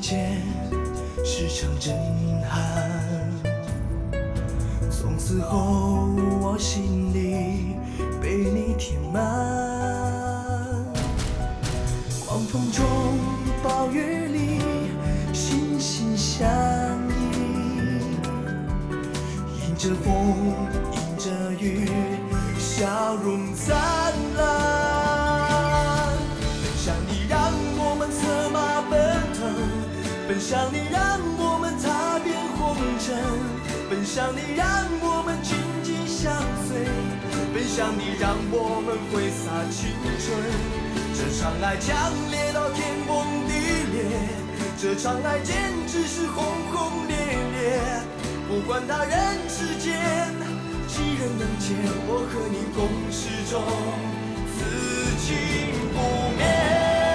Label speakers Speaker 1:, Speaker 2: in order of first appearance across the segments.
Speaker 1: 间是场震撼，从此后我心里被你填满。狂风中，暴雨里，心心相印，迎着风，迎着雨，笑容灿烂。 奔向你，让我们踏遍红尘；奔向你，让我们紧紧相随；奔向你，让我们挥洒青春。这场爱强烈到天崩地裂，这场爱简直是轰轰烈烈。不管他人世间几人能见，我和你共始终，此情不灭。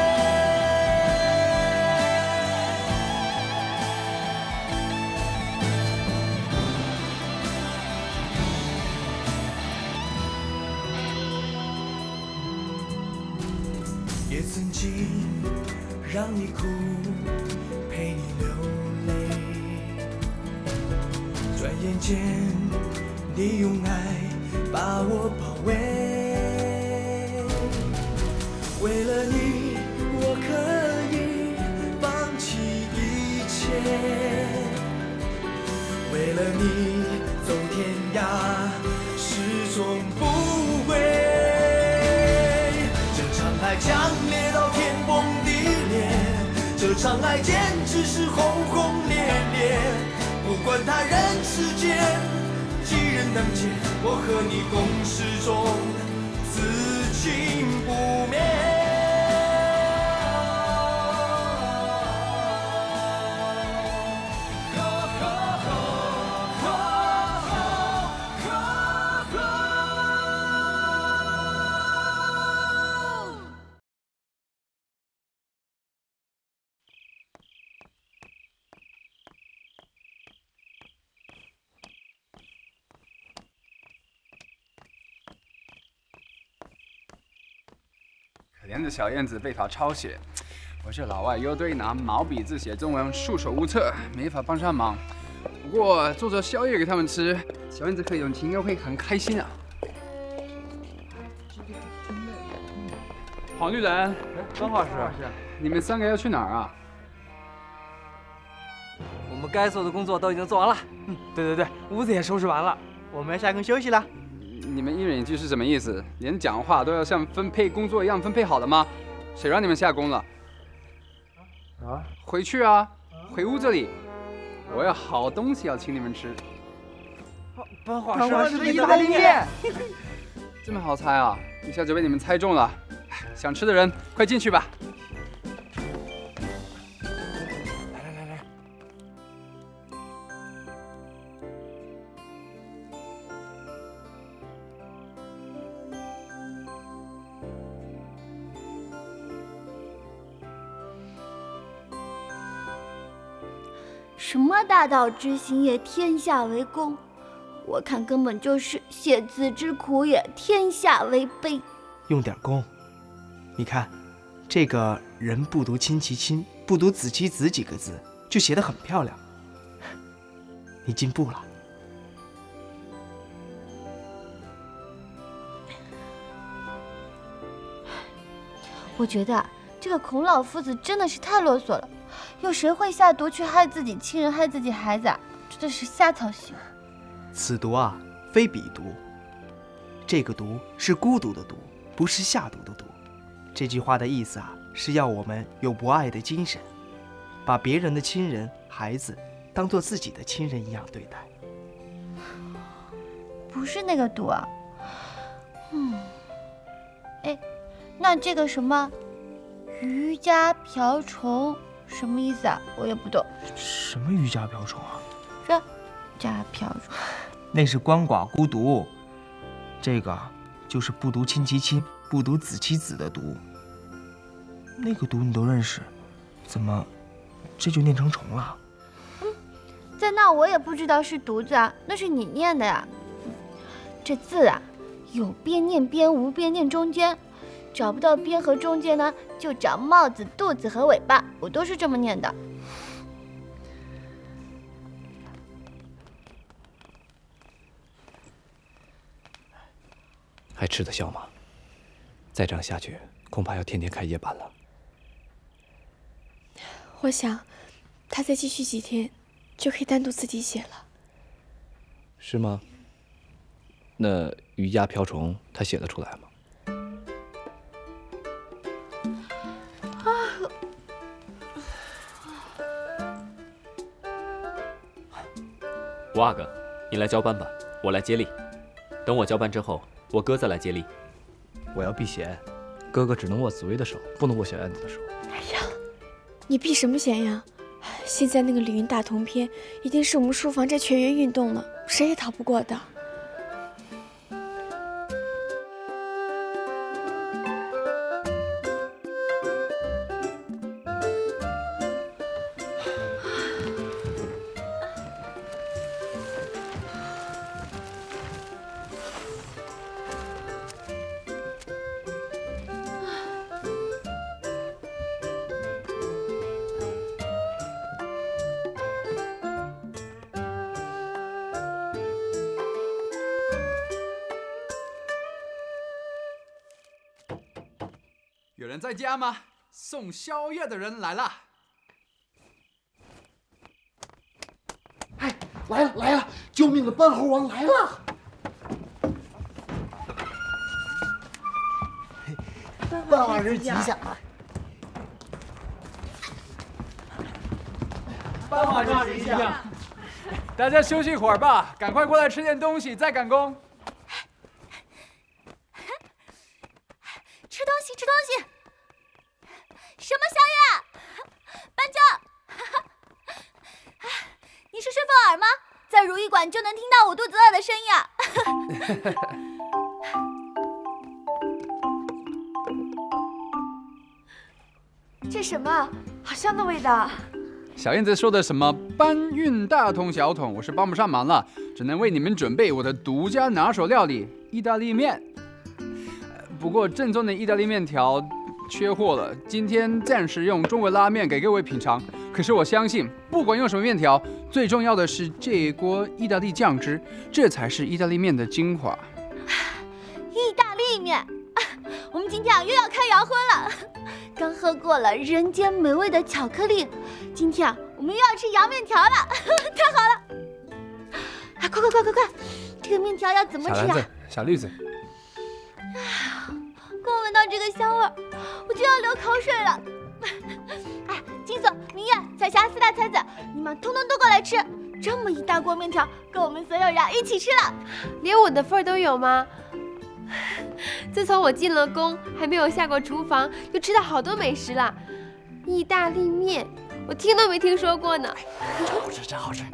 Speaker 1: 也曾经让你哭，陪你流泪。转眼间，你用爱把我包围。为了你，我可以放弃一切。为了你，走天涯，始终不悔。 强烈到天崩地裂，这场爱简直是轰轰烈烈。不管他人世间几人能见，我和你共始终，此情不灭。
Speaker 2: 可怜的小燕子被罚抄写，我这老外又对拿毛笔字写中文束手无策，没法帮上忙。不过做着宵夜给他们吃，小燕子可以应该会很开心啊。黄律人，
Speaker 3: 张老师，
Speaker 2: 你们三个要去哪儿啊？
Speaker 3: 我们该做的工作都已经做完了。对，屋子也收拾完了，我们要下坑休息了。
Speaker 2: 你们一人一句是什么意思？连讲话都要像分配工作一样分配好的吗？谁让你们下工了？啊！回去啊，回屋子里，我有好东西要请你们吃。
Speaker 3: 班花师的意大利面，
Speaker 2: 这么好猜啊！一下就被你们猜中了。想吃的人快进去吧。
Speaker 3: 来。
Speaker 4: 什么大道之行也，天下为公，我看根本就是写字之苦也，天下为悲。
Speaker 5: 用点功，你看，这个人不读亲其亲，不读子其子几个字，就写得很漂亮。你进步了。
Speaker 4: 我觉得这个孔老夫子真的是太啰嗦了。 有谁会下毒去害自己亲人、害自己孩子啊？真的是瞎操心。
Speaker 5: 此毒啊，非彼毒。这个毒是孤独的毒，不是下毒的毒。这句话的意思啊，是要我们有博爱的精神，把别人的亲人、孩子当做自己的亲人一样对待。
Speaker 4: 不是那个毒啊。哎，那这个什么渔家瓢虫？ 什么意思啊？我也不懂。
Speaker 5: 什么渔家瓢虫啊？
Speaker 4: 这家瓢虫，
Speaker 5: 那是鳏寡孤独。这个就是不读亲其亲，不读子其子的毒。那个毒你都认识，怎么这就念成虫了？
Speaker 4: 在那我也不知道是毒字啊，那是你念的呀。这字啊，有边念边，无边念中间。 找不到边和中间呢，就找帽子、肚子和尾巴，我都是这么念的。
Speaker 6: 还吃得消吗？再这样下去，恐怕要天天开夜班了。
Speaker 7: 我想，他再继续几天，就可以单独自己写了。
Speaker 6: 是吗？那鱼鸭瓢虫他写得出来吗？
Speaker 8: 吴阿哥，你来交班吧，我来接力。等我交班之后，我哥再来接力。
Speaker 6: 我要避嫌，哥哥只能握紫薇的手，不能握小燕子的手。
Speaker 7: 哎呀，你避什么嫌呀？现在那个李云大同篇已经是我们书房这全员运动了，谁也逃不过的。
Speaker 2: 有人在家吗？送宵夜的人来了。
Speaker 9: 哎，来了来了！救命的斑猴王来了！半万日吉祥啊！
Speaker 2: 傍晚日吉祥。大家休息一会儿吧，赶快过来吃点东西，再赶工。
Speaker 4: 吃东西，吃东西！什么宵夜？班长，你是顺风耳吗？在如意馆就能听到我肚子饿的声音啊！
Speaker 7: 这什么？好香的味道！
Speaker 2: 小燕子说的什么搬运大桶小桶，我是帮不上忙了，只能为你们准备我的独家拿手料理——意大利面。不过正宗的意大利面条缺货了，今天暂时用中国拉面给各位品尝。可是我相信，不管用什么面条，最重要的是这一锅意大利酱汁，这才是意大利面的精华。
Speaker 4: 意大利面，我们今天又要开洋荤了。刚喝过了人间美味的巧克力，今天我们又要吃洋面条了，太好了！快快快快快，这个面条要怎么吃啊？
Speaker 2: 小篮子，小绿子。
Speaker 4: 光闻到这个香味儿，我就要流口水了。哎，金锁、明月、彩霞四大才子，你们通通都过来吃！这么一大锅面条，够我们所有人一起吃了。
Speaker 10: 连我的份儿都有吗？自从我进了宫，还没有下过厨房，就吃到好多美食了。意大利面，我听都没听说过呢。
Speaker 9: 真好吃，真好吃。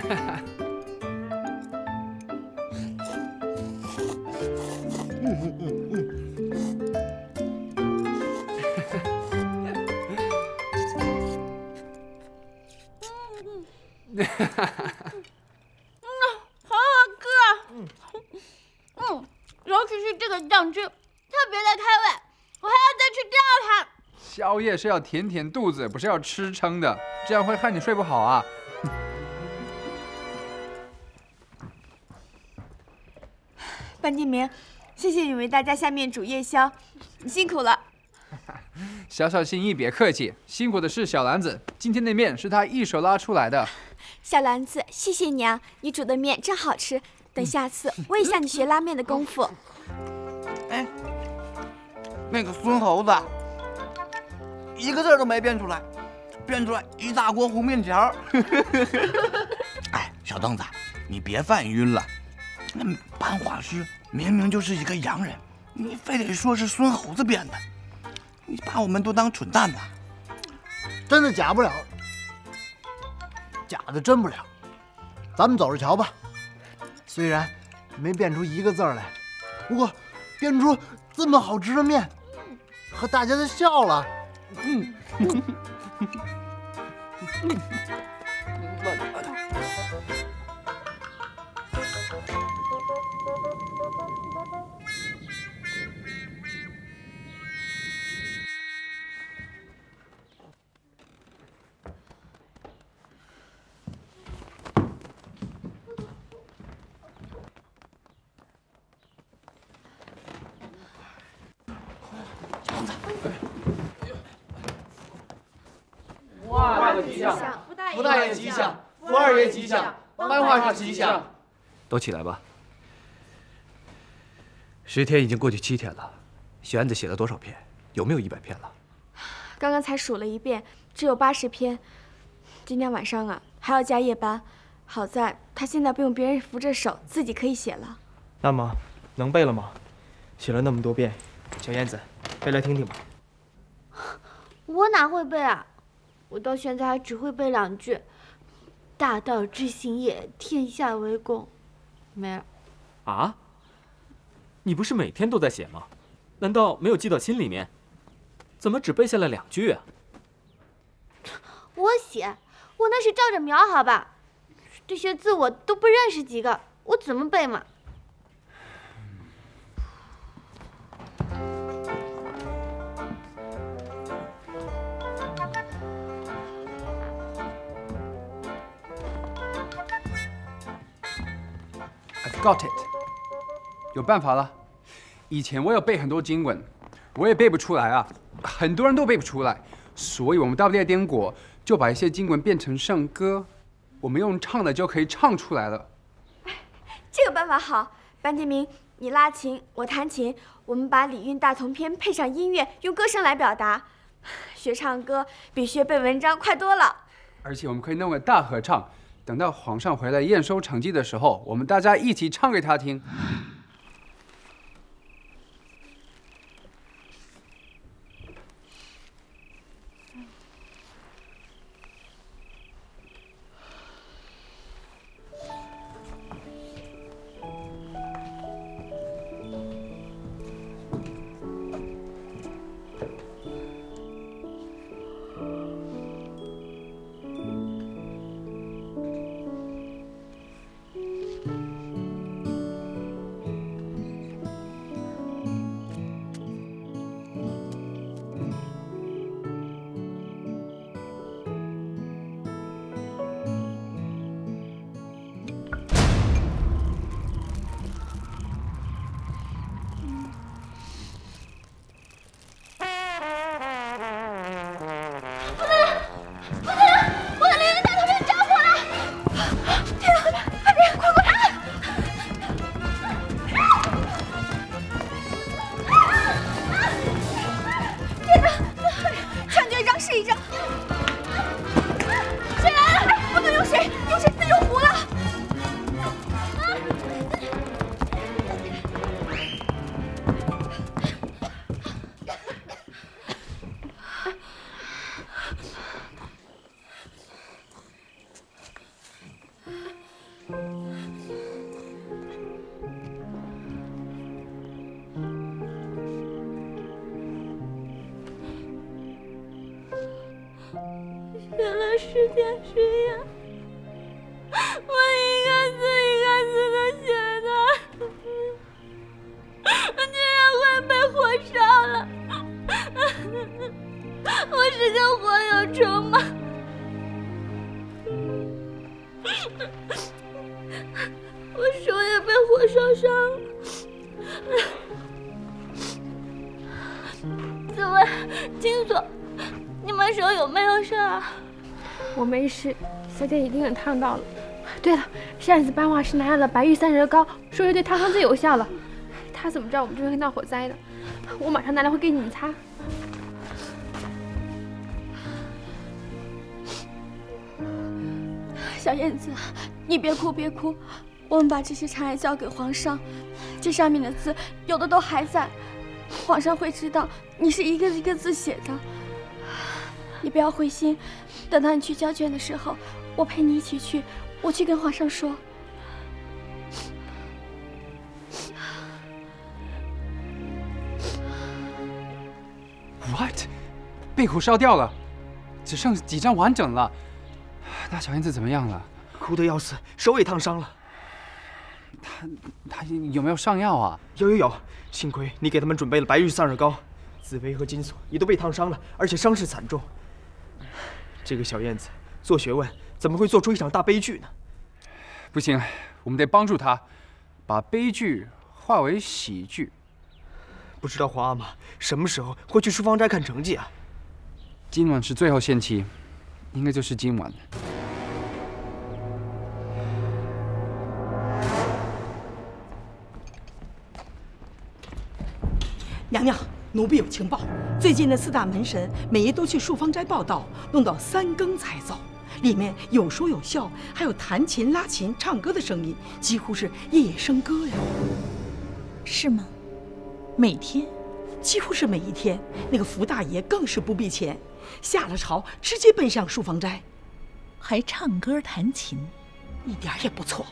Speaker 4: 好好吃啊！尤其是这个酱汁，特别的开胃，我还要再吃第二盘。
Speaker 2: 宵夜是要填填肚子，不是要吃撑的，这样会害你睡不好啊。
Speaker 7: 班建明，谢谢你为大家下面煮夜宵，你辛苦了。
Speaker 2: 小小心意，别客气。辛苦的是小篮子，今天的面是他一手拉出来的。
Speaker 7: 小篮子，谢谢你啊，你煮的面真好吃。等下次我也向你学拉面的功夫。
Speaker 9: 哎，那个孙猴子，一个字都没变出来，变出来一大锅红面条。哎，小凳子，你别犯晕了。那班画师明明就是一个洋人，你非得说是孙猴子编的，你把我们都当蠢蛋呢？
Speaker 11: 真的假不了，假的真不了。咱们走着瞧吧。虽然没变出一个字来，不过变出这么好吃的面，和大家都笑了。
Speaker 12: 福大爷吉祥，福二爷吉祥，班花是吉祥。
Speaker 6: 都起来吧。10天已经过去7天了，小燕子写了多少篇？有没有100篇了？
Speaker 7: 刚刚才数了一遍，只有80篇。今天晚上啊，还要加夜班。好在他现在不用别人扶着手，自己可以写了。
Speaker 5: 那么，能背了吗？写了那么多遍，小燕子，背来听听吧。
Speaker 4: 我哪会背啊？我到现在还只会背2句：“大道之行也，天下为公。”没了。
Speaker 8: 啊？你不是每天都在写吗？难道没有记到心里面？怎么只背下了2句啊？
Speaker 4: 我写，我那是照着描，好吧？这些字我都不认识几个，我怎么背嘛
Speaker 2: ？I've got it， 有办法了。以前我有背很多经文，我也背不出来啊，很多人都背不出来，所以我们大不列颠国就把一些经文变成圣歌。我们用唱的就可以唱出来了。
Speaker 7: 这个办法好，班杰明，你拉琴，我弹琴，我们把礼运大同篇配上音乐，用歌声来表达。学唱歌比学背文章快多了。
Speaker 2: 而且我们可以弄个大合唱，等到皇上回来验收成绩的时候，我们大家一起唱给他听。
Speaker 4: 写了10天10夜，我一个字的写的，竟然会被火烧了！我是个火有虫吗？我手也被火烧伤了。紫薇、金锁，你们手有没有事啊？
Speaker 10: 我没事，小姐一定是烫到了。对了，上一次班花是拿了白玉散热膏，说是对烫伤最有效了。她怎么知道我们这边会闹火灾的？我马上拿来会给你们擦。
Speaker 7: 小燕子，你别哭别哭，我们把这些长案交给皇上，这上面的字有的都还在，皇上会知道你是一个一个字写的。你不要灰心，等到你去交卷的时候，我陪你一起去，我去跟皇上说。
Speaker 2: What？ 被火烧掉了，只剩几张完整了。那小燕子怎么样了？
Speaker 5: 哭得要死，手也烫伤了。
Speaker 2: 她有没有上药啊？
Speaker 5: 有，幸亏你给他们准备了白玉散热膏。紫薇和金锁也都被烫伤了，而且伤势惨重。这个小燕子做学问怎么会做出一场大悲剧呢？
Speaker 2: 不行，我们得帮助她，把悲剧化为喜剧。
Speaker 5: 不知道皇阿玛什么时候会去书房斋看成绩啊？
Speaker 2: 今晚是最后限期，应该就是今晚。
Speaker 13: 娘娘，奴婢有情报，最近的4大门神每夜都去树芳斋报道，弄到3更才走。里面有说有笑，还有弹琴、拉琴、唱歌的声音，几乎是夜夜笙歌呀。
Speaker 14: 是吗？每天？
Speaker 13: 几乎是每一天。那个福大爷更是不避嫌，下了朝直接奔向树芳斋，
Speaker 14: 还唱歌弹琴，
Speaker 13: 一点也不错。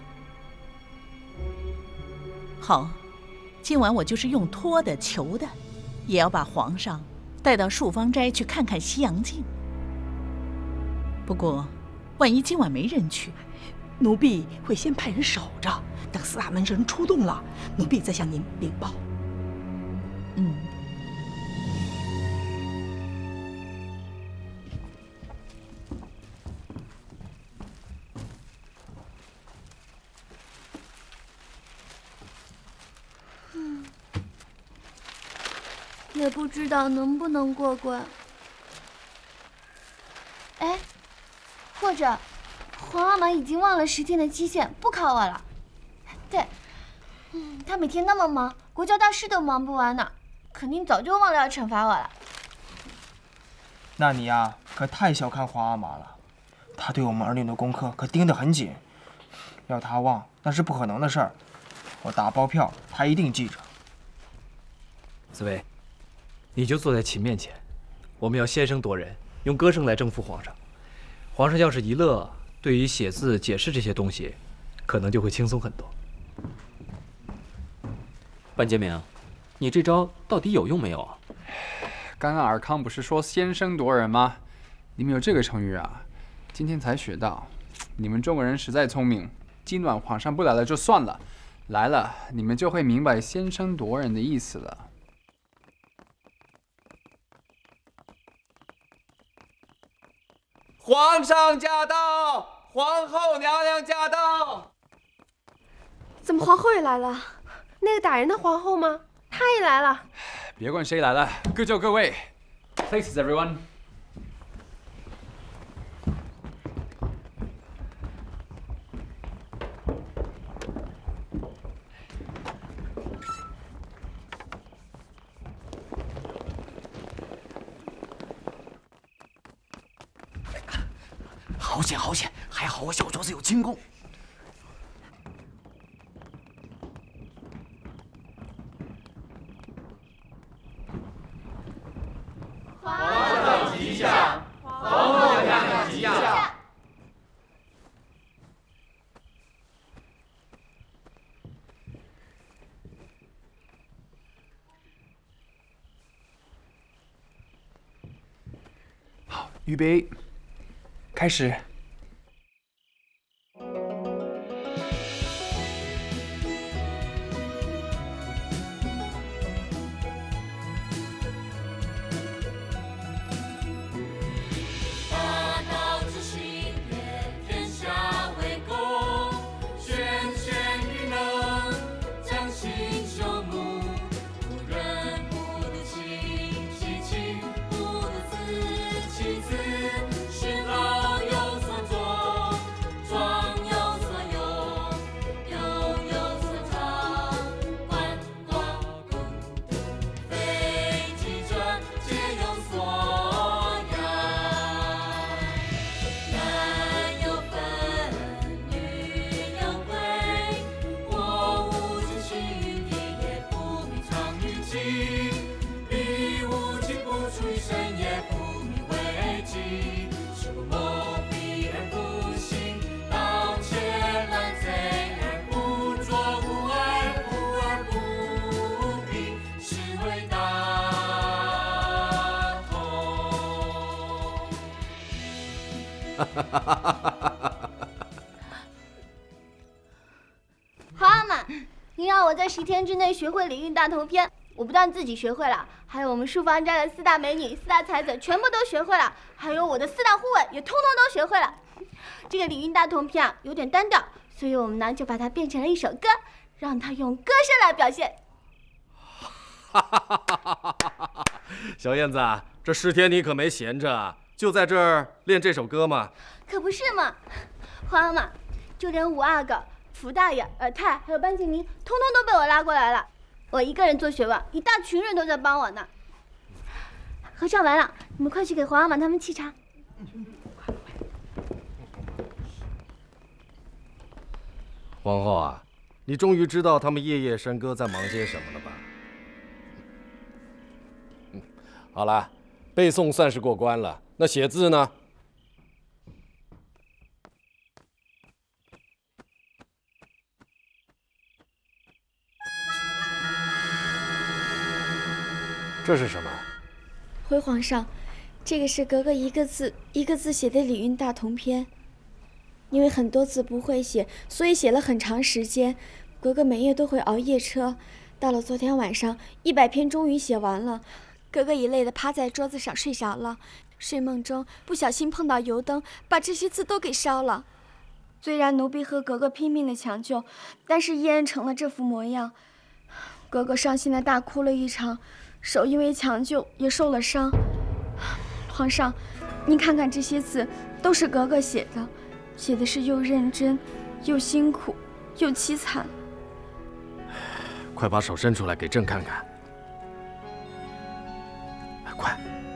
Speaker 14: 好，今晚我就是用托的、求的，也要把皇上带到树芳斋去看看西洋镜。不过，万一今晚没人去，
Speaker 13: 奴婢会先派人守着，等4大门神出动了，奴婢再向您禀报。
Speaker 4: 也不知道能不能过关。哎，或者皇阿玛已经忘了10天的期限，不考我了。对，他每天那么忙，国教大事都忙不完呢，肯定早就忘了要惩罚我了。
Speaker 5: 那你呀，可太小看皇阿玛了，他对我们儿女的功课可盯得很紧，要他忘那是不可能的事儿。我打包票，他一定记着。
Speaker 6: 紫薇，你就坐在琴面前，我们要先声夺人，用歌声来征服皇上。皇上要是一乐，对于写字、解释这些东西，可能就会轻松很多。
Speaker 8: 班杰明，你这招到底有用没有啊？
Speaker 2: 刚刚尔康不是说先声夺人吗？你们有这个成语啊？今天才学到。你们中国人实在聪明，今晚皇上不来了就算了，来了你们就会明白先声夺人的意思了。
Speaker 12: 皇上驾到，皇后娘娘驾到。
Speaker 10: 怎么皇后也来了？那个打人的皇后吗？她也来了。
Speaker 2: 别管谁来了，各就各位。Places everyone。
Speaker 9: 好险好险，还好我小桌子有轻功。
Speaker 12: 皇上吉祥，皇后娘娘吉祥。
Speaker 2: 好，预备，开始。
Speaker 4: 皇阿玛，你让我在10天之内学会礼运大同篇，我不但自己学会了，还有我们树芳斋的4大美女、4大才子全部都学会了，还有我的4大护卫也通通都学会了。这个礼运大同篇啊有点单调，所以我们呢就把它变成了一首歌，让它用歌声来表现。
Speaker 15: 小燕子，这10天你可没闲着，就在这儿练这首歌吗？
Speaker 4: 可不是嘛，皇阿玛，就连5阿哥、福大爷、尔泰还有班静宁，通通都被我拉过来了。 我一个人做学问，一大群人都在帮我呢。合唱完了，你们快去给皇阿玛他们沏茶。
Speaker 15: 皇后啊，你终于知道他们夜夜笙歌在忙些什么了吧？好了，背诵算是过关了，那写字呢？这是什么？
Speaker 7: 回皇上，这个是格格一个字一个字写的礼运大同篇。因为很多字不会写，所以写了很长时间。格格每夜都会熬夜车，到了昨天晚上，100篇终于写完了。格格已累得趴在桌子上睡着了，睡梦中不小心碰到油灯，把这些字都给烧了。虽然奴婢和格格拼命的抢救，但是依然成了这副模样。格格伤心的大哭了一场，手因为抢救也受了伤。皇上，您看看这些字，都是格格写的，写的是又认真，又辛苦，又凄惨。
Speaker 15: 快把手伸出来给朕看看。快！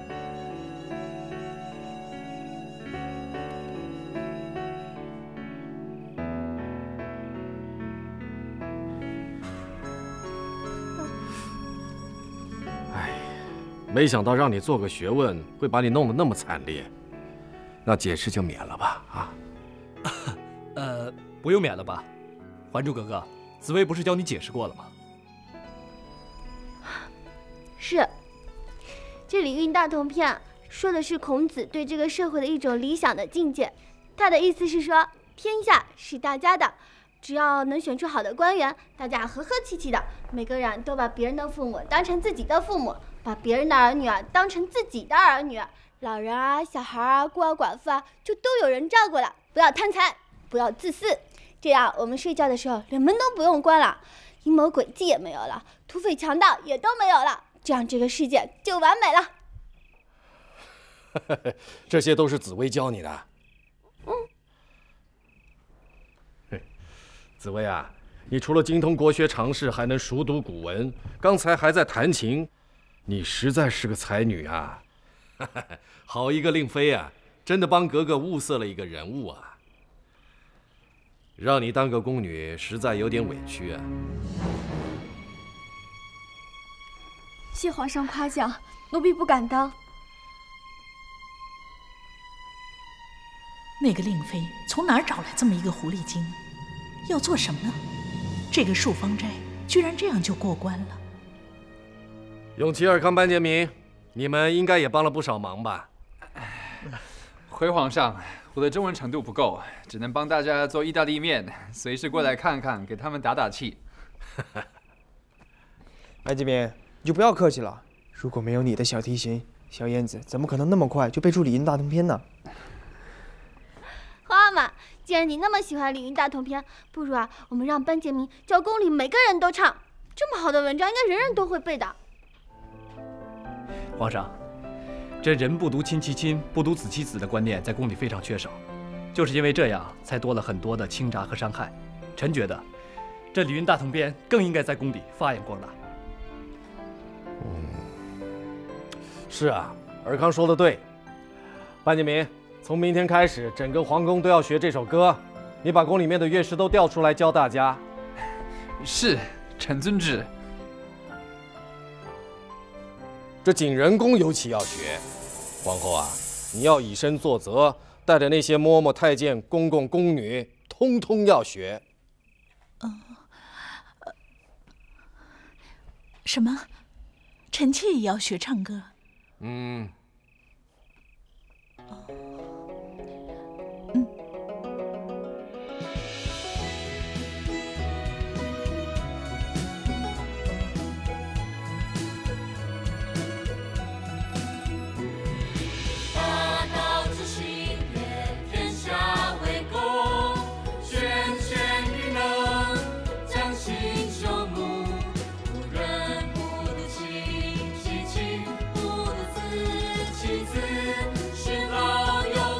Speaker 15: 哎，没想到让你做个学问，会把你弄得那么惨烈。那解释就免了吧，啊？
Speaker 6: 不用免了吧？还珠格格，紫薇不是教你解释过了吗？
Speaker 4: 是。这礼运大同篇说的是孔子对这个社会的一种理想的境界。他的意思是说，天下是大家的，只要能选出好的官员，大家和和气气的，每个人都把别人的父母当成自己的父母，把别人的儿女当成自己的儿女，老人啊、小孩啊、孤儿寡妇啊，就都有人照顾了。不要贪财，不要自私，这样我们睡觉的时候连门都不用关了，阴谋诡计也没有了，土匪强盗也都没有了，这样这个世界就完美了。
Speaker 15: 这些都是紫薇教你的。紫薇啊，你除了精通国学常识，还能熟读古文，刚才还在弹琴，你实在是个才女啊！好一个令妃啊，真的帮格格物色了一个人物啊！让你当个宫女，实在有点委屈啊。
Speaker 7: 谢皇上夸奖，奴婢不敢当。
Speaker 14: 那个令妃从哪儿找来这么一个狐狸精？要做什么呢？这个树芳斋居然这样就过关了。
Speaker 15: 永琪、尔康、班杰明，你们应该也帮了不少忙吧？
Speaker 2: 回皇上，我的中文程度不够，只能帮大家做意大利面，随时过来看看，给他们打打气。
Speaker 5: 班杰明，你就不要客气了。如果没有你的小提琴，小燕子怎么可能那么快就背出礼运大同篇呢？
Speaker 4: 皇阿玛，既然你那么喜欢礼运大同篇，不如我们让班杰明教宫里每个人都唱。这么好的文章，应该人人都会背的。
Speaker 6: 皇上，这人不读亲其亲，不读子其子的观念在宫里非常缺少，就是因为这样，才多了很多的倾轧和伤害。臣觉得，这礼运大同篇更应该在宫里发扬光大。
Speaker 15: 是啊，尔康说的对。班杰明，从明天开始，整个皇宫都要学这首歌。你把宫里面的乐师都调出来教大家。
Speaker 2: 是，臣遵旨。
Speaker 15: 这景仁宫尤其要学。皇后啊，你要以身作则，带着那些嬷嬷、太监、公公、宫女，通通要学。
Speaker 14: 什么？臣妾也要学唱歌？
Speaker 12: 是老有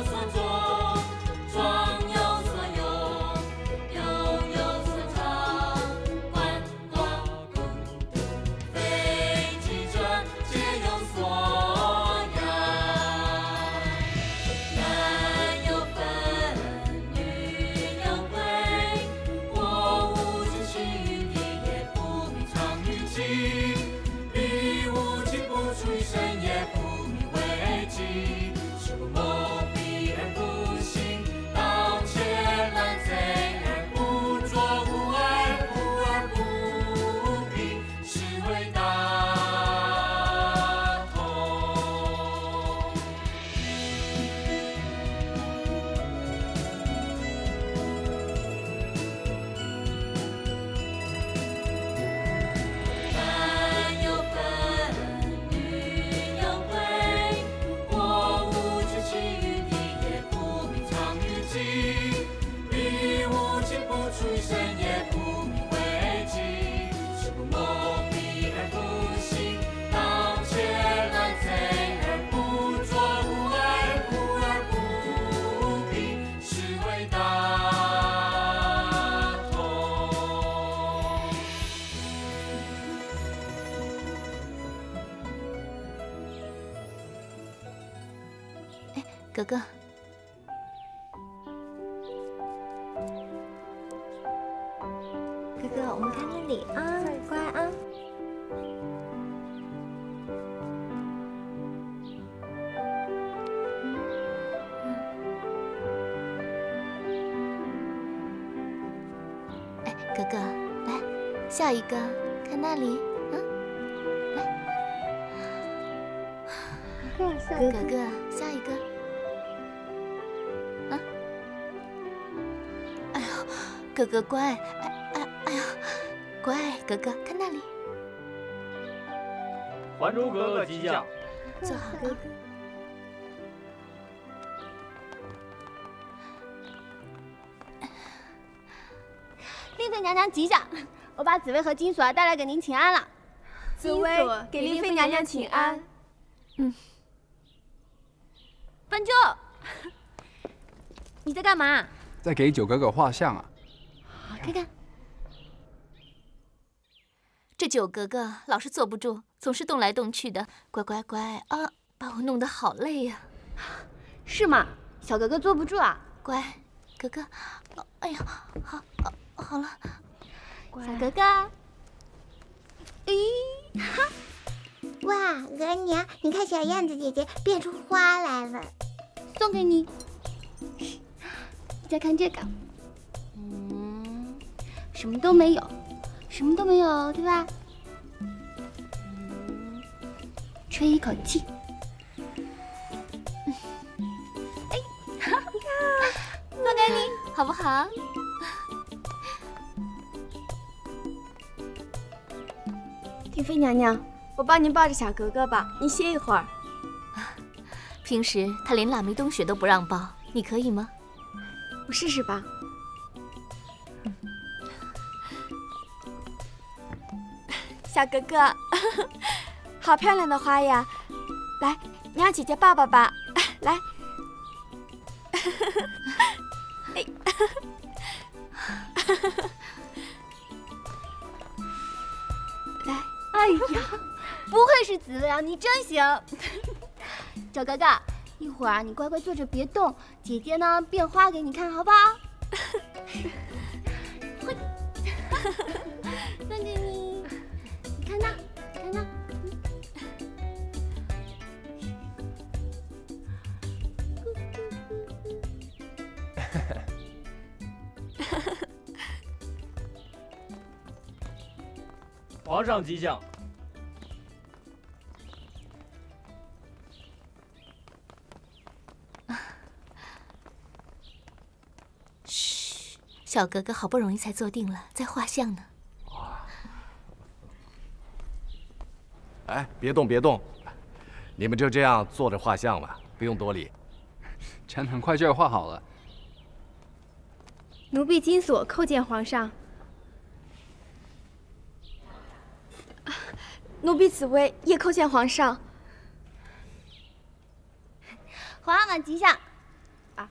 Speaker 12: 出生也不明为继，什么梦迷而不醒，盗窃乱贼而不作，无爱故而不平，是为大同。
Speaker 4: 格格。哥哥，我们看那里啊，乖啊。哎，哥哥，来，笑一个，看那里，来，哥哥，笑一个。哥哥乖，哎呀，乖，哥哥看那里。
Speaker 6: 还珠格格吉祥。
Speaker 4: 坐好了。令妃娘娘吉祥，我把紫薇和金锁带来给您请安了。
Speaker 7: 紫薇给令妃娘娘请安。
Speaker 4: 笨鸠，你在干嘛？
Speaker 2: 在给九格格画像啊。
Speaker 4: 看看，这九格格老是坐不住，总是动来动去的。乖乖乖啊，把我弄得好累呀。是吗？小格格坐不住啊。乖，格格，哎呀，好了，小格格。
Speaker 16: 哈！哇，额娘，你看小燕子姐姐变出花来了，
Speaker 4: 送给你。你再看这个。什么都没有，什么都没有，对吧？吹一口气，哎，送给你，好不好？
Speaker 7: 令妃娘娘，我帮您抱着小格格吧，您歇一会儿。
Speaker 4: 平时他连腊梅冬雪都不让抱，你可以吗？
Speaker 7: 我试试吧。小格格，好漂亮的花呀！来，你让姐姐抱抱吧。来，哎，来，
Speaker 4: 哎呀，不愧是紫薇啊，你真行！小格格，一会儿你乖乖坐着别动，姐姐呢变花给你看，好不好？会，送给你。看那，看那。
Speaker 6: 皇上吉祥。
Speaker 4: 嘘，小格格好不容易才坐定了，在画像呢。
Speaker 15: 哎，别动别动，你们就这样坐着画像吧，不用多礼。
Speaker 2: 臣很快就要画好了。
Speaker 10: 奴婢金锁叩见皇上。
Speaker 7: 奴婢紫薇也叩见皇上。
Speaker 4: 皇阿玛吉祥。啊。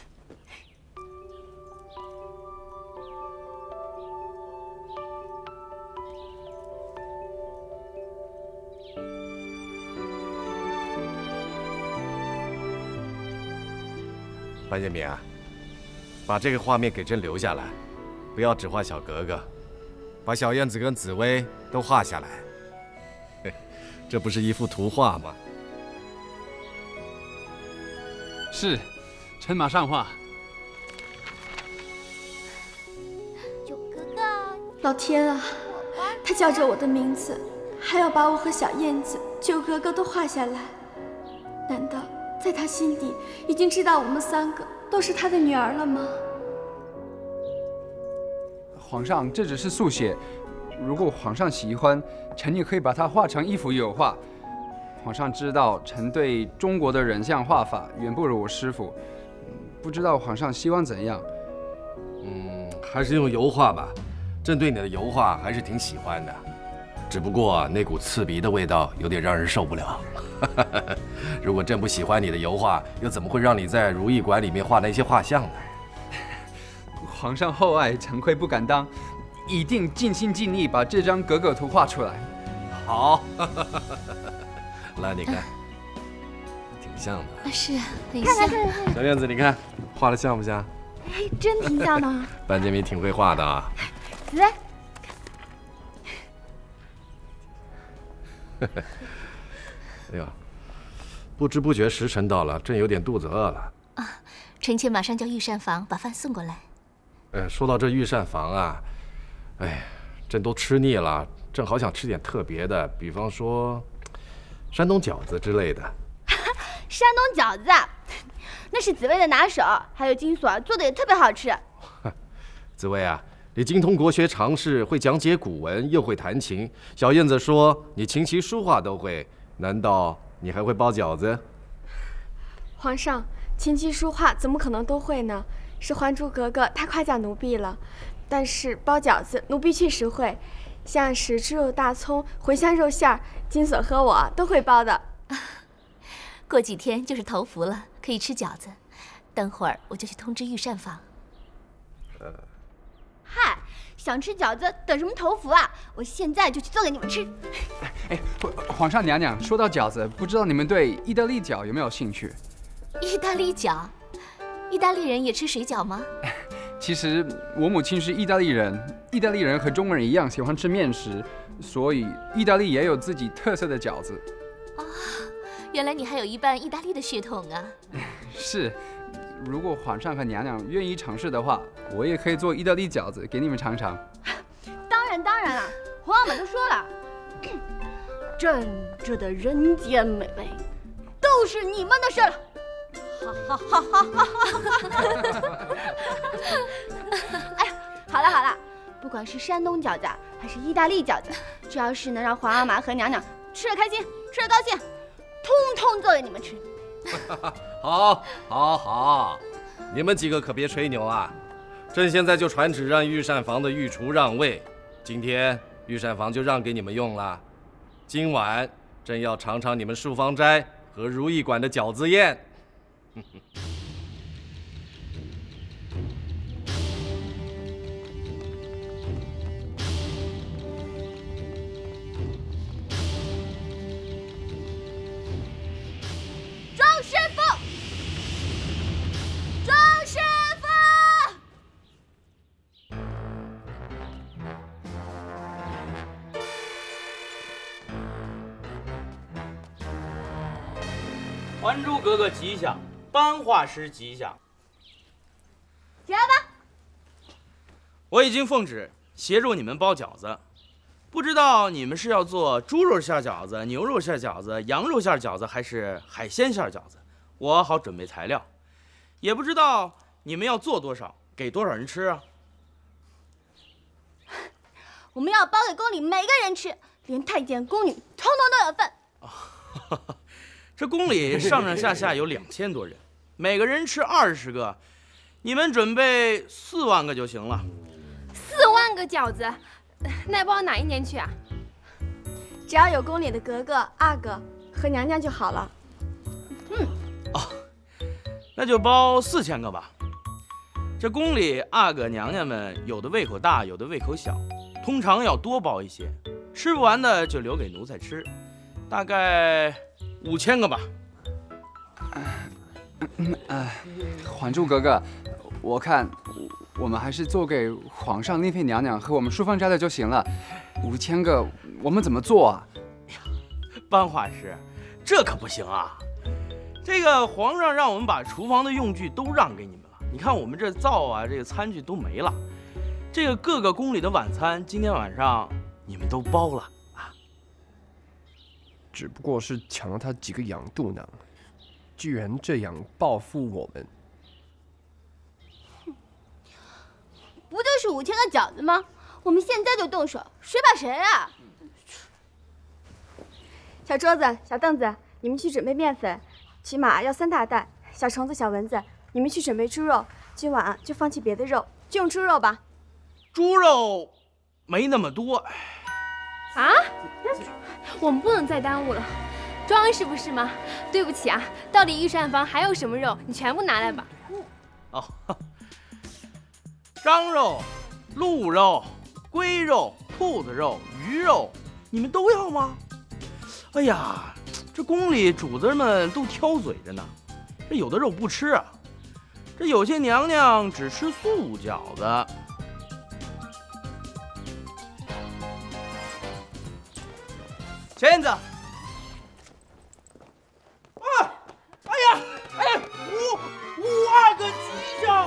Speaker 15: 范建敏啊，把这个画面给朕留下来，不要只画小格格，把小燕子跟紫薇都画下来。这不是一幅图画吗？
Speaker 2: 是，臣马上画。
Speaker 4: 九格格，
Speaker 7: 老天啊，他叫着我的名字，还要把我和小燕子、九格格都画下来。难道在他心底已经知道我们三个都是他的女儿了吗？
Speaker 2: 皇上，这只是速写，如果皇上喜欢，臣也可以把它画成一幅油画。皇上知道，臣对中国的人像画法远不如我师父，不知道皇上希望怎样。
Speaker 15: 还是用油画吧。朕对你的油画还是挺喜欢的，只不过那股刺鼻的味道有点让人受不了。如果朕不喜欢你的油画，又怎么会让你在如意馆里面画那些画像呢？
Speaker 2: 皇上厚爱，臣愧不敢当，一定尽心尽力把这张格格图画出来。
Speaker 15: 好，来你看，挺像的。
Speaker 4: 是，很像。
Speaker 15: 小燕子，你看画的像不像？
Speaker 4: 哎，真挺像的。
Speaker 15: 班杰明挺会画的啊。
Speaker 4: 紫薇，
Speaker 15: 哎呀，不知不觉时辰到了，朕有点肚子饿了。
Speaker 4: 啊，臣妾马上叫御膳房把饭送过来。
Speaker 15: 说到这御膳房啊，哎，朕都吃腻了，朕好想吃点特别的，比方说山东饺子之类的。
Speaker 4: 山东饺子，那是紫薇的拿手，还有金锁做的也特别好吃。
Speaker 15: 紫薇啊，你精通国学常识，会讲解古文，又会弹琴。小燕子说你琴棋书画都会，难道你还会包饺子？
Speaker 7: 皇上，琴棋书画怎么可能都会呢？是《还珠格格》太夸奖奴婢了。但是包饺子，奴婢确实会，像是猪肉大葱、茴香肉馅儿，金锁和我都会包的。
Speaker 4: 过几天就是头伏了，可以吃饺子。等会儿我就去通知御膳房。嗨，想吃饺子等什么头伏啊？我现在就去做给你们吃。
Speaker 2: 哎，皇上娘娘，说到饺子，不知道你们对意大利饺有没有兴趣？
Speaker 4: 意大利饺？意大利人也吃水饺吗？
Speaker 2: 其实我母亲是意大利人，意大利人和中国人一样喜欢吃面食，所以意大利也有自己特色的饺子。
Speaker 4: 哦，原来你还有一半意大利的血统啊！
Speaker 2: 是，如果皇上和娘娘愿意尝试的话，我也可以做意大利饺子给你们尝尝。
Speaker 4: 当然了，皇阿玛都说了，朕这的人间美味，都是你们的事了。哈哈哈哈哈！哎，好了，不管是山东饺子还是意大利饺子，只要是能让皇阿玛和娘娘吃得开心、吃得高兴，通通做给你们吃。
Speaker 15: 好，你们几个可别吹牛啊！朕现在就传旨让御膳房的御厨让位，今天御膳房就让给你们用了。今晚朕要尝尝你们漱芳斋和如意馆的饺子宴。
Speaker 4: 张师傅，
Speaker 3: 还珠格格吉祥，班画师吉祥。
Speaker 4: 起来吧！
Speaker 3: 我已经奉旨协助你们包饺子，不知道你们是要做猪肉馅饺子、牛肉馅饺子、羊肉馅饺子，还是海鲜馅饺子？我好准备材料。也不知道你们要做多少，给多少人吃啊？
Speaker 4: 我们要包给宫里每个人吃，连太监、宫女统统都有份。
Speaker 3: 这宫里上上下下有2000多人，每个人吃20个，你们准备4万个就行了。
Speaker 10: 4万个饺子，那包哪一年去啊？
Speaker 7: 只要有宫里的格格、阿哥和娘娘就好了。
Speaker 3: 那就包4000个吧。这宫里阿哥娘娘们有的胃口大，有的胃口小，通常要多包一些，吃不完的就留给奴才吃，大概5000个吧。
Speaker 2: 还珠格格，我看我们还是做给皇上、令妃娘娘和我们淑芳斋的就行了。5000个我们怎么做啊？
Speaker 3: 班画师，这可不行啊！这个皇上让我们把厨房的用具都让给你们了，你看我们这灶啊，这个餐具都没了。这个各个宫里的晚餐，今天晚上你们都包了啊。
Speaker 17: 只不过是抢了他几个养肚囊，居然这样报复我们。
Speaker 4: 不就是5000个饺子吗？我们现在就动手，谁怕谁啊！
Speaker 7: 小桌子、小凳子，你们去准备面粉，起码要3大袋。小虫子、小蚊子，你们去准备猪肉，今晚就放弃别的肉，就用猪肉吧。
Speaker 3: 猪肉没那么多。
Speaker 10: 啊？我们不能再耽误了。装是不是吗？对不起啊，到底御膳房还有什么肉？你全部拿来吧。
Speaker 3: 哦，张肉、鹿肉、龟肉、兔子肉、鱼肉，你们都要吗？哎呀，这宫里主子们都挑嘴着呢，这有的肉不吃啊，这有些娘娘只吃素饺子。小燕子。52个吉祥！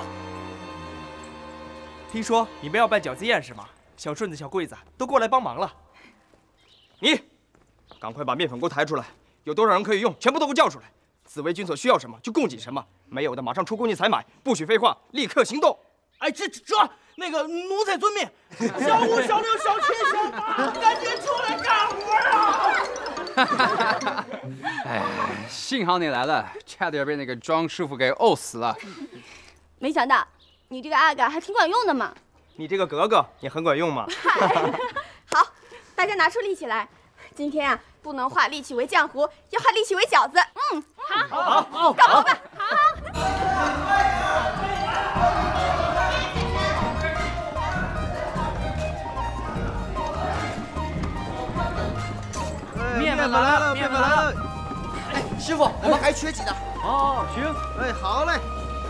Speaker 5: 听说你们要办饺子宴是吗？小顺子、小桂子都过来帮忙了。你，赶快把面粉给我抬出来，有多少人可以用，全部都给我叫出来。紫薇君所需要什么就供给什么，没有的马上出宫去采买，不许废话，立刻行动。
Speaker 3: 哎，这那个奴才遵命。小五、小六、小七、小八，赶紧出来干活啊！
Speaker 2: 哎，幸好你来了，差点被那个庄师傅给怄死了。
Speaker 7: 没想到你这个阿嘎还挺管用的嘛。
Speaker 5: 你这个格格也很管用嘛。
Speaker 7: 好，大家拿出力气来。今天啊，不能化力气为浆糊，要化力气为饺子。好，干活吧。
Speaker 5: 面粉来了，面粉来了！
Speaker 9: 哎，师傅，我们还缺几的？
Speaker 5: 哦，行。
Speaker 11: 哎，好嘞。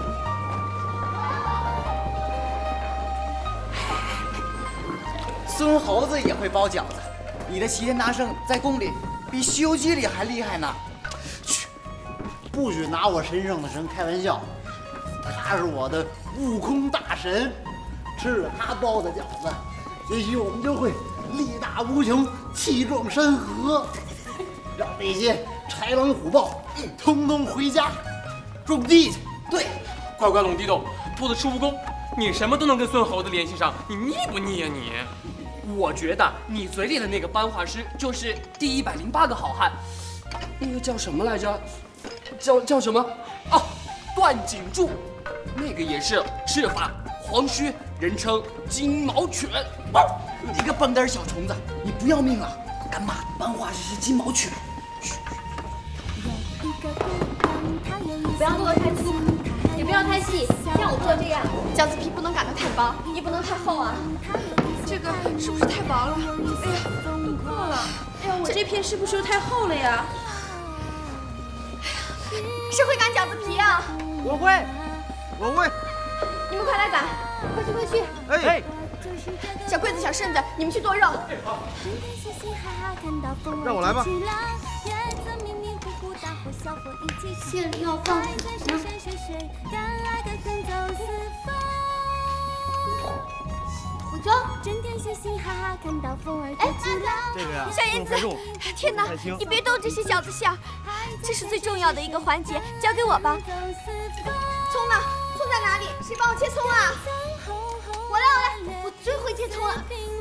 Speaker 9: 孙猴子也会包饺子，你的齐天大圣在宫里比《西游记》里还厉害呢。
Speaker 11: 去，不许拿我神圣的神开玩笑，他是我的悟空大神，吃了他包的饺子，也许我们就会力大无穷，气壮山河，让那些豺狼虎豹通通回家种地去。
Speaker 9: 对，
Speaker 8: 乖乖龙地洞，兔子吃蜈蚣，你什么都能跟孙猴子联系上，你腻不腻呀你？
Speaker 18: 我觉得你嘴里的那个班画师就是第108个好汉，那个叫什么来着？叫什么？哦，段景柱，那个也是赤发黄须，人称金毛犬。
Speaker 9: 你个笨蛋小虫子，你不要命了？敢骂班画师是金毛犬？
Speaker 10: 不要做得太粗，也不要太细，像我做这样。
Speaker 7: 饺子皮不能擀得太薄，也不能太厚啊。
Speaker 10: 这个是不是太薄了？哎呀，都破了！哎呀，我这片是不是又太厚了呀？
Speaker 7: 谁会擀饺子皮啊？
Speaker 11: 我会。
Speaker 7: 你们快来擀，快去！
Speaker 11: 哎，
Speaker 7: 小桂子、小顺子，你们去剁肉。
Speaker 11: 让我来吧。
Speaker 10: 馅料放我装。
Speaker 7: 哎，
Speaker 5: 这个呀，
Speaker 7: 小燕子，天哪，你别动这些饺子馅儿，这是最重要的一个环节，交给我吧。葱呢？葱在哪里？谁帮我切葱啊？我来，我最会切葱了。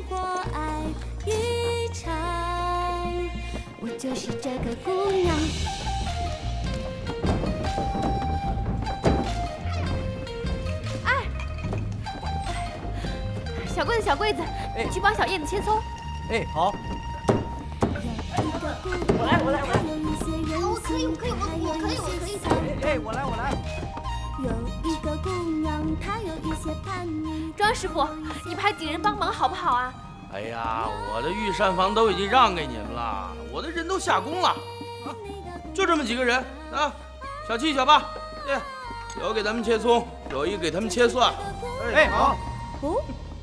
Speaker 12: 我就是这个姑娘。
Speaker 10: 小桂子，你去帮小燕子切葱。
Speaker 5: 哎，好。
Speaker 10: 我来。
Speaker 7: 我可以。
Speaker 5: 哎，我来。
Speaker 12: 有一个姑娘，她有一些叛逆。
Speaker 10: 庄师傅，你派几人帮忙好不好啊？
Speaker 3: 哎呀，我的御膳房都已经让给你们了，我的人都下工了，就这么几个人啊，小七、小八，有给他们切葱，有一个给他们切蒜。
Speaker 5: 哎，好。
Speaker 14: 哦。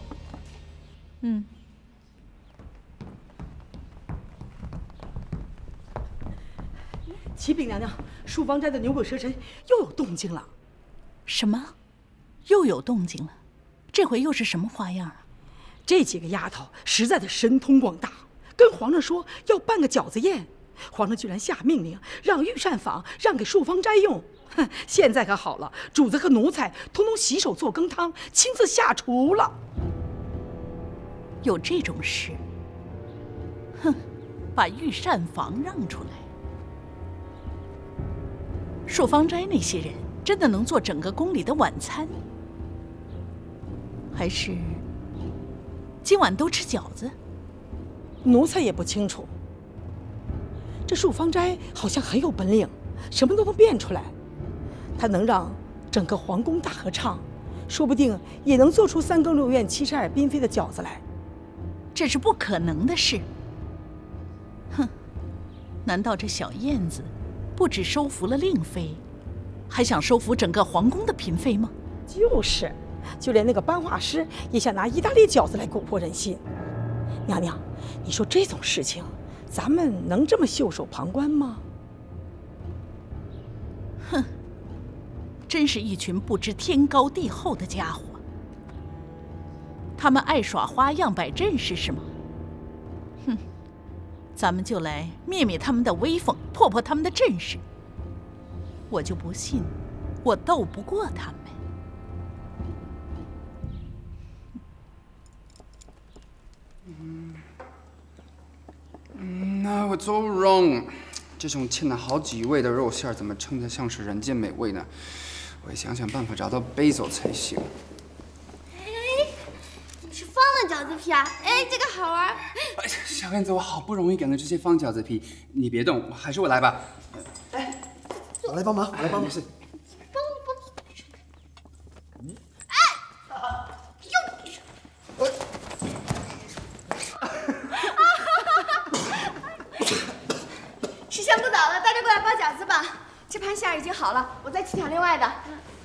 Speaker 13: 启禀娘娘，树方斋的牛鬼蛇神又有动静了。
Speaker 14: 什么？又有动静了？这回又是什么花样啊？
Speaker 13: 这几个丫头实在的神通广大，跟皇上说要办个饺子宴，皇上居然下命令让御膳房让给树方斋用。哼，现在可好了，主子和奴才统统洗手做羹汤，亲自下厨了。
Speaker 14: 有这种事？哼，把御膳房让出来。树方斋那些人真的能做整个宫里的晚餐？还是今晚都吃饺子？
Speaker 13: 奴才也不清楚。这树芳斋好像很有本领，什么都能变出来。他能让整个皇宫大合唱，说不定也能做出3更6院72嫔妃的饺子来。
Speaker 14: 这是不可能的事。哼，难道这小燕子不只收服了令妃，还想收服整个皇宫的嫔妃吗？
Speaker 13: 就是，就连那个班画师也想拿意大利饺子来蛊惑人心。娘娘，你说这种事情，咱们能这么袖手旁观吗？
Speaker 14: 哼，真是一群不知天高地厚的家伙。他们爱耍花样摆阵势是吗？哼，咱们就来灭灭他们的威风，破破他们的阵势。我就不信我斗不过他们。
Speaker 2: 那我做wrong，这种嵌了好几味的肉馅儿，怎么称得像是人间美味呢？我得想想办法找到basil才行。
Speaker 4: 是方的饺子皮啊！哎，这个好玩。
Speaker 2: 哎，小燕子，我好不容易赶了这些方饺子皮，你别动，还是我来吧。
Speaker 11: 哎，我来帮忙，我来帮忙。
Speaker 7: 时间不早了，大家过来包饺子吧。这盘馅儿已经好了，我再去挑另外的。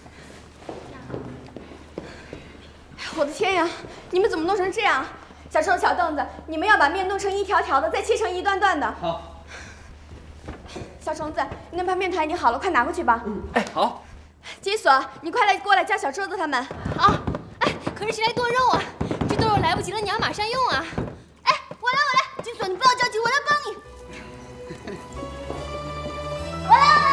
Speaker 7: 我的天呀，你们怎么弄成这样？小瘦、小凳子，你们要把面弄成一条条的，再切成一段段的。
Speaker 18: 好。
Speaker 7: 小虫子，你那盘面团已经好了，快拿过去吧。
Speaker 18: 哎，好。
Speaker 7: 金锁，你快来过来教小周子他们。
Speaker 10: 好。哎，可是谁来剁肉啊？这剁肉来不及了，娘马上用啊。
Speaker 4: 哎，我来，金锁，你不要着急，我来帮你。我来。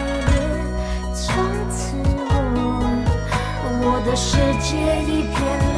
Speaker 12: 世界一片